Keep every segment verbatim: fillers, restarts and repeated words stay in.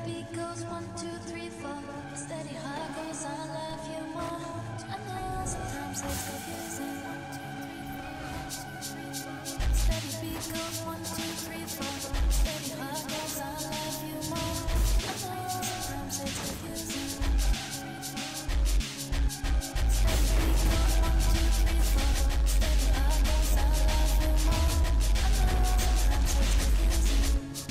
beat goes one, two, three, four. Steady heart goes, I love you more. I know sometimes it's confusing. Steady beat goes one, two, three, four. Steady heart goes, I love you more. I know sometimes it's confusing. Steady beat goes one, two, three, four. Steady heart goes, I love you more. I know sometimes it's confusing.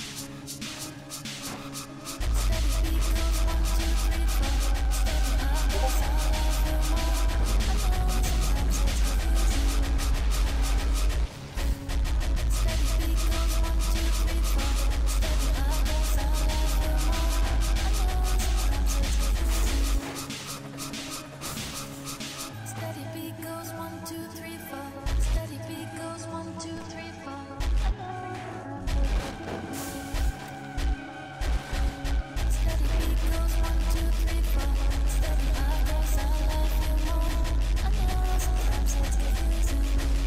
Steady beat goes one, two, three, four. Steady heart goes, I love you more. I know sometimes it's confusing. Steady beat goes one, two, three, four. Steady heart goes, I love you more. I know sometimes it's confusing. Steady beat goes one, two, three, four. Steady beat goes one, two, three, four. I know steady beat goes one, two, three, four. Steady heart goes, I love you more. I know sometimes it's confusing.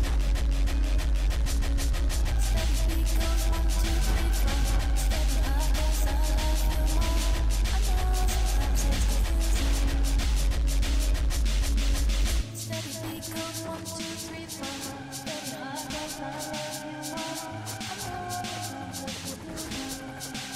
Steady beat goes one, two, three, four. Steady heart goes, I love you more. I know sometimes it's confusing. Steady beat goes one, two, three, four. Steady heart goes, I love you more. I know sometimes it's confusing.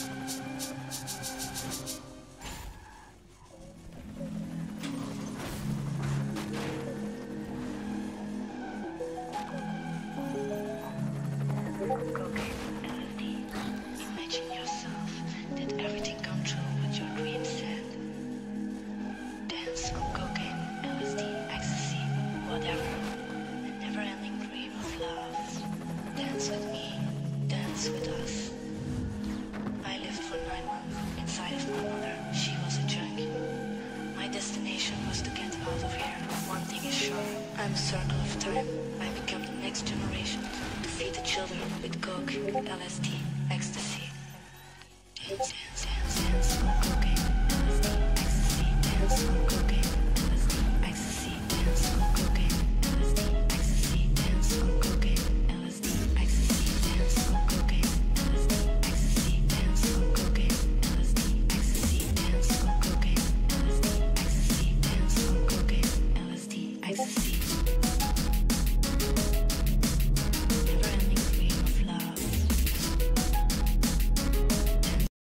Cocaine, L S D. Imagine yourself. Did everything come true what your dreams said? Dance on cocaine, L S D, ecstasy, whatever. A never-ending dream of love. Dance with me, dance with us. I lived for nine months inside of my mother. She was a junkie. My destination was to get out of here. One thing is sure, I'm a circle of time. I become the next generation to feed the children with coke, L S D, ecstasy. Dance, dance.